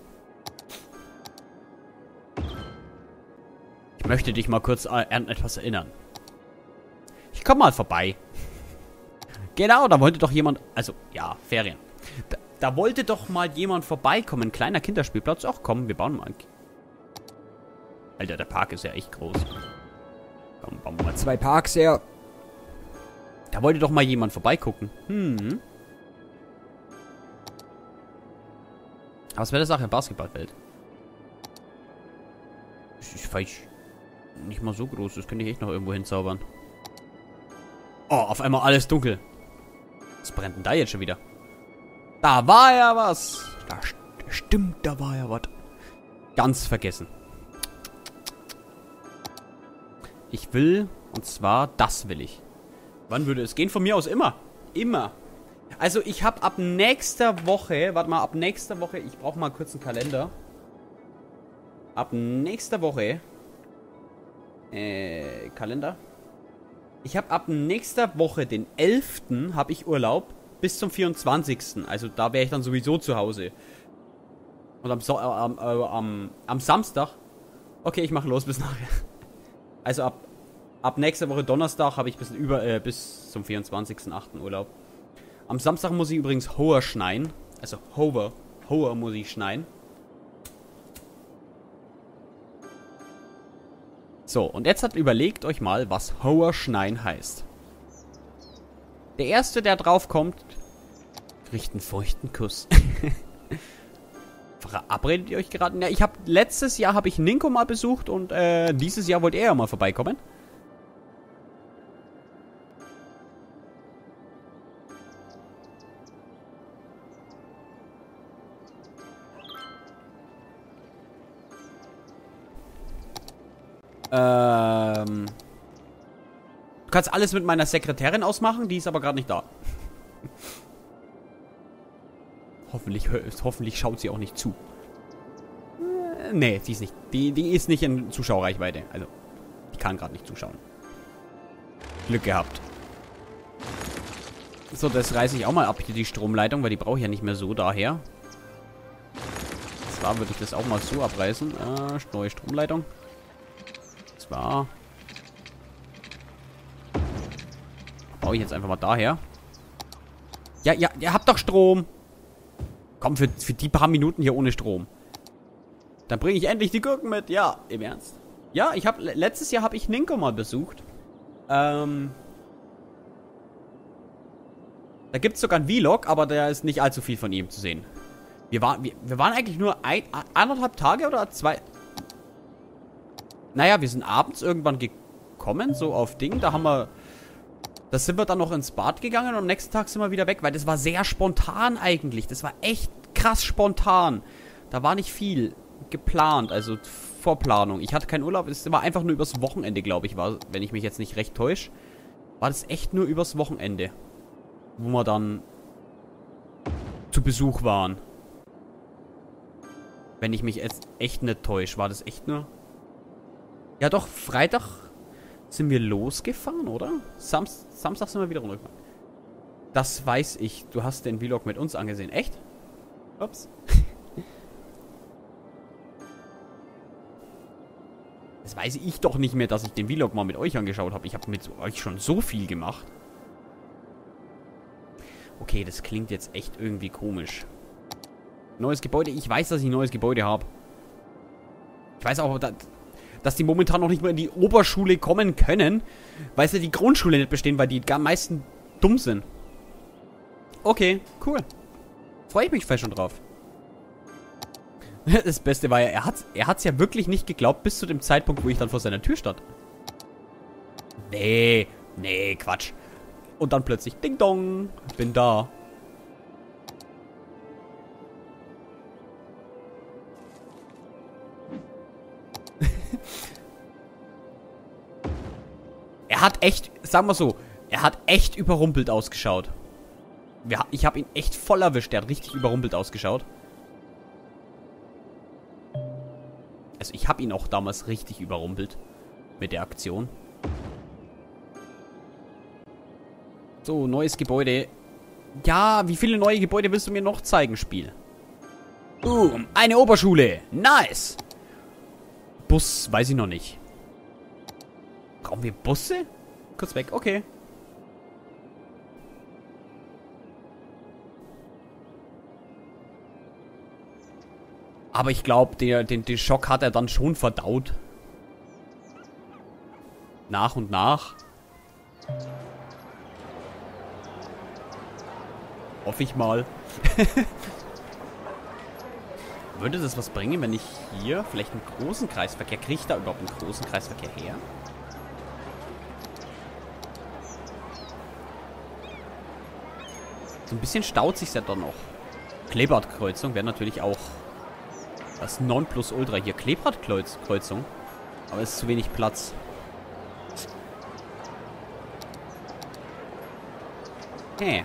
Ich möchte dich mal kurz an etwas erinnern. Ich komm mal vorbei. Genau, da wollte doch jemand... Also, ja, Ferien. Da, da wollte doch mal jemand vorbeikommen. Ein kleiner Kinderspielplatz. Ach komm, wir bauen mal... Alter, der Park ist ja echt groß. Komm, bauen wir mal zwei Parks her. Da wollte doch mal jemand vorbeigucken. Hm. Aber was wäre das Sache im Basketballfeld? Das ist falsch. Nicht mal so groß. Das könnte ich echt noch irgendwo hinzaubern. Oh, auf einmal alles dunkel. Was brennt denn da jetzt schon wieder? Da war ja was. Da st stimmt, da war ja was. Ganz vergessen. Ich will, und zwar, das will ich. Wann würde es gehen? Von mir aus immer. Immer. Also ich habe ab nächster Woche, warte mal, ab nächster Woche, ich brauche mal kurz einen Kalender. Ab nächster Woche, äh, Kalender. Ich habe ab nächster Woche, den elften habe ich Urlaub, bis zum vierundzwanzigsten Also da wäre ich dann sowieso zu Hause. Und am, so äh, am, äh, am, am Samstag, okay, ich mache los bis nachher. Also ab, ab nächster Woche Donnerstag habe ich bis, über, äh, bis zum vierundzwanzigsten achten Urlaub. Am Samstag muss ich übrigens Hoher schneien. Also Hover. Hoher muss ich schneien. So, und jetzt hat überlegt euch mal, was Hoher schneien heißt. Der Erste, der drauf kommt, kriegt einen feuchten Kuss. Verabredet ihr euch gerade? Ja, ich habe letztes Jahr habe ich Ninko mal besucht und äh, dieses Jahr wollt ihr ja mal vorbeikommen. Ähm. Du kannst alles mit meiner Sekretärin ausmachen, die ist aber gerade nicht da. hoffentlich, hoffentlich schaut sie auch nicht zu. Äh, nee, die ist nicht. Die, die ist nicht in Zuschauerreichweite. Also, die kann gerade nicht zuschauen. Glück gehabt. So, das reiße ich auch mal ab hier, die Stromleitung, weil die brauche ich ja nicht mehr so daher. Zwar würde ich das auch mal so abreißen. Äh, neue Stromleitung. Zwar baue ich jetzt einfach mal daher. Ja, ja, ihr habt doch Strom. Komm, für, für die paar Minuten hier ohne Strom. Dann bringe ich endlich die Gurken mit. Ja, im Ernst. Ja, ich habe letztes Jahr habe ich Ninko mal besucht. Ähm, da gibt es sogar einen Vlog, aber da ist nicht allzu viel von ihm zu sehen. Wir, war, wir, wir waren eigentlich nur ein, anderthalb Tage oder zwei... Naja, wir sind abends irgendwann gekommen, so auf Ding. Da haben wir... Da sind wir dann noch ins Bad gegangen und am nächsten Tag sind wir wieder weg, weil das war sehr spontan eigentlich. Das war echt krass spontan. Da war nicht viel geplant, also Vorplanung. Ich hatte keinen Urlaub, es war einfach nur übers Wochenende, glaube ich, war, wenn ich mich jetzt nicht recht täusche. War das echt nur übers Wochenende, wo wir dann zu Besuch waren. Wenn ich mich jetzt echt nicht täusche, war das echt nur... Ja doch, Freitag sind wir losgefahren, oder? Samst Samstag sind wir wieder runtergefahren. Das weiß ich. Du hast den Vlog mit uns angesehen. Echt? Ups. Das weiß ich doch nicht mehr, dass ich den Vlog mal mit euch angeschaut habe. Ich habe mit euch schon so viel gemacht. Okay, das klingt jetzt echt irgendwie komisch. Neues Gebäude. Ich weiß, dass ich ein neues Gebäude habe. Ich weiß auch, dass... dass die momentan noch nicht mehr in die Oberschule kommen können, weil sie die Grundschule nicht bestehen, weil die am meisten dumm sind. Okay, cool. Freue ich mich fast schon drauf. Das Beste war ja, er hat er hat's ja wirklich nicht geglaubt, bis zu dem Zeitpunkt, wo ich dann vor seiner Tür stand. Nee, nee, Quatsch. Und dann plötzlich, Ding Dong, bin da. Er hat echt, sagen wir so, er hat echt überrumpelt ausgeschaut. Wir, ich habe ihn echt voll erwischt. Der hat richtig überrumpelt ausgeschaut. Also ich habe ihn auch damals richtig überrumpelt mit der Aktion. So, neues Gebäude. Ja, wie viele neue Gebäude willst du mir noch zeigen, Spiel? Uh, eine Oberschule. Nice. Bus, weiß ich noch nicht. Brauchen wir Busse? Kurz weg, okay. Aber ich glaube, den, den Schock hat er dann schon verdaut. Nach und nach. Hoffe ich mal. Würde das was bringen, wenn ich hier vielleicht einen großen Kreisverkehr... Kriege ich da überhaupt einen großen Kreisverkehr her? So ein bisschen staut sich ja dann noch. Kleebradkreuzung wäre natürlich auch das Nonplusultra hier. Kleebradkreuzung. Aber es ist zu wenig Platz. Hä?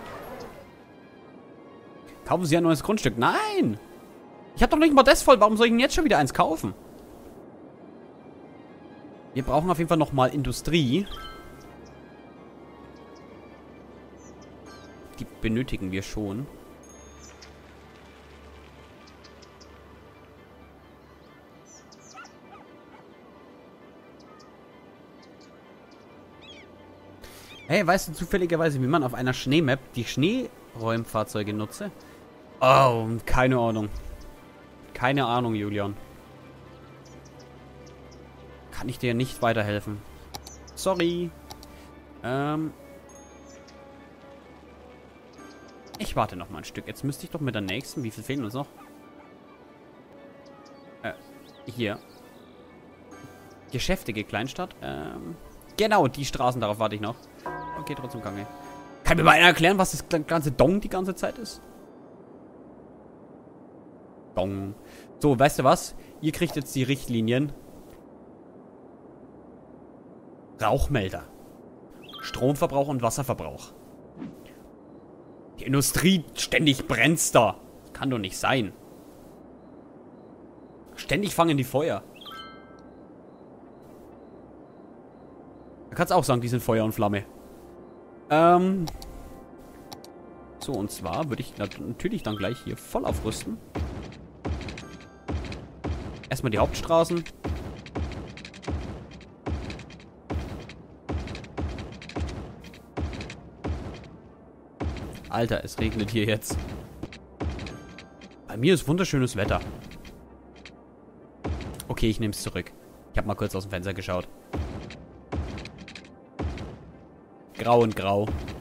Kaufen Sie ein neues Grundstück. Nein! Ich habe doch nicht mal das voll. Warum soll ich denn jetzt schon wieder eins kaufen? Wir brauchen auf jeden Fall nochmal Industrie. Die benötigen wir schon. Hey, weißt du zufälligerweise, wie man auf einer Schneemap die Schneeräumfahrzeuge nutze? Oh, keine Ahnung. Keine Ahnung, Julian. Kann ich dir nicht weiterhelfen. Sorry. Ähm. Ich warte noch mal ein Stück. Jetzt müsste ich doch mit der nächsten. Wie viel fehlen uns noch? Äh, hier. Geschäftige Kleinstadt. Ähm. Genau, die Straßen, darauf warte ich noch. Okay, trotzdem Gange. Kann mir mal einer erklären, was das ganze Dong die ganze Zeit ist? Dong. So, weißt du was? Ihr kriegt jetzt die Richtlinien. Rauchmelder. Stromverbrauch und Wasserverbrauch. Die Industrie ständig brennt's da. Das kann doch nicht sein. Ständig fangen die Feuer. Da kannst du auch sagen, die sind Feuer und Flamme. Ähm. So, und zwar würde ich natürlich dann gleich hier voll aufrüsten. Erstmal die Hauptstraßen. Alter, es regnet hier jetzt. Bei mir ist wunderschönes Wetter. Okay, ich nehme es zurück. Ich habe mal kurz aus dem Fenster geschaut. Grau und grau.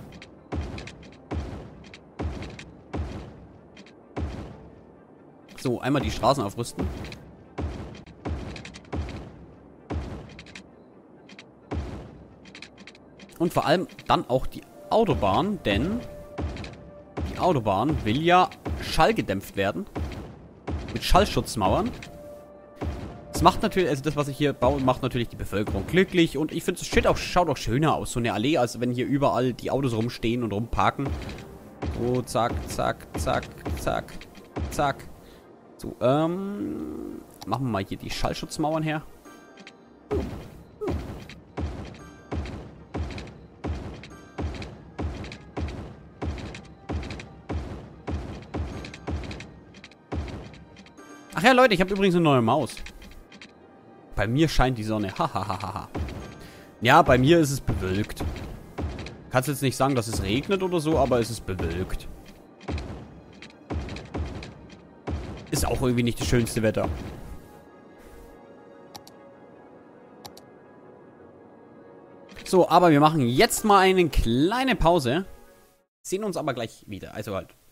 So, einmal die Straßen aufrüsten. Und vor allem dann auch die Autobahn, denn die Autobahn will ja schallgedämpft werden. Mit Schallschutzmauern. Das macht natürlich, also das, was ich hier baue, macht natürlich die Bevölkerung glücklich. Und ich finde, es schaut auch, schaut auch schöner aus, so eine Allee, als wenn hier überall die Autos rumstehen und rumparken. So, zack, zack, zack, zack, zack. So, ähm, machen wir mal hier die Schallschutzmauern her. Ach ja, Leute, ich habe übrigens eine neue Maus. Bei mir scheint die Sonne. Hahaha. Ja, bei mir ist es bewölkt. Kannst jetzt nicht sagen, dass es regnet oder so, aber es ist bewölkt. Ist auch irgendwie nicht das schönste Wetter. So, aber wir machen jetzt mal eine kleine Pause. Sehen uns aber gleich wieder. Also halt